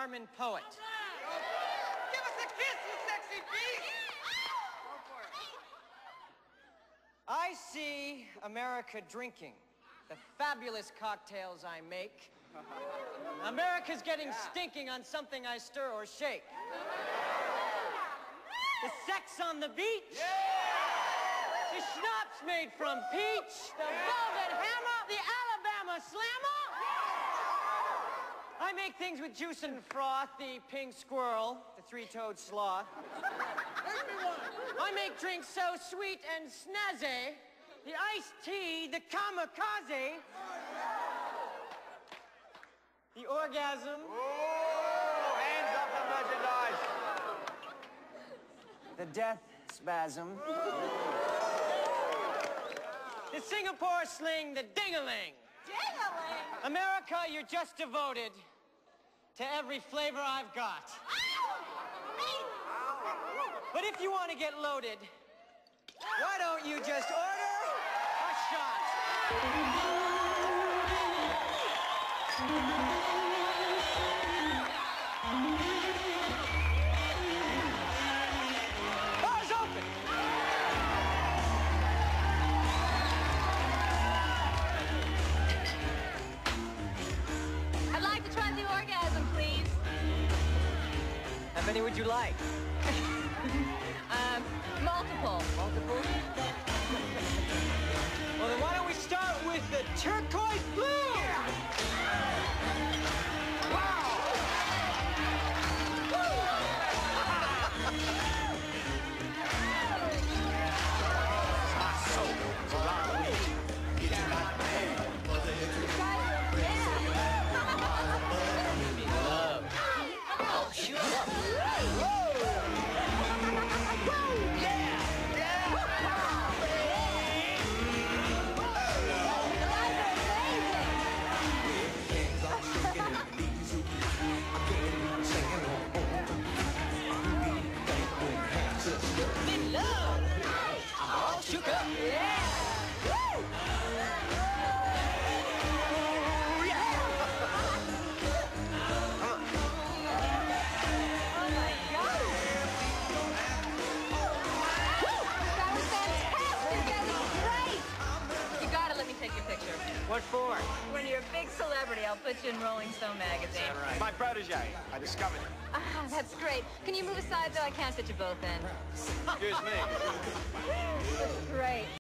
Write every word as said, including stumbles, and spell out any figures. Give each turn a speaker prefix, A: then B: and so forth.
A: Barman poet.
B: Give us a kiss, you sexy beast! Go for it.
A: I see America drinking the fabulous cocktails I make. America's getting stinking on something I stir or shake. The sex on the beach.
B: Yeah!
A: The schnapps made from peach. The velvet hammer. The Alabama slammer. I make things with juice and froth. The pink squirrel. The three-toed sloth. I make drinks so sweet and snazzy. The iced tea. The kamikaze. The orgasm.
B: Oh, hands up the merchandise.
A: The death spasm. The Singapore sling, the ding-a-ling.
C: Ding-a-ling?
A: America, you're just devoted to every flavor I've got. But if you want to get loaded, why don't you just order a shot? Bar's open!
C: I'd like to try the orgasm, please.
A: How many would you like?
C: Um, multiple.
A: Multiple? Well, then why don't we start with the turquoise blue? Wow! Shook up.
C: Yeah! Woo!
A: Yeah!
C: Oh my God! That was fantastic! That was great! You gotta let me take your picture.
A: What for?
C: When you're a big celebrity, I'll put you in Rolling Stone magazine.
A: Right.
B: My protege. I discovered it.
C: Ah, that's great. Can you move aside, though? I can't fit you both in.
B: Excuse me.
C: That's great.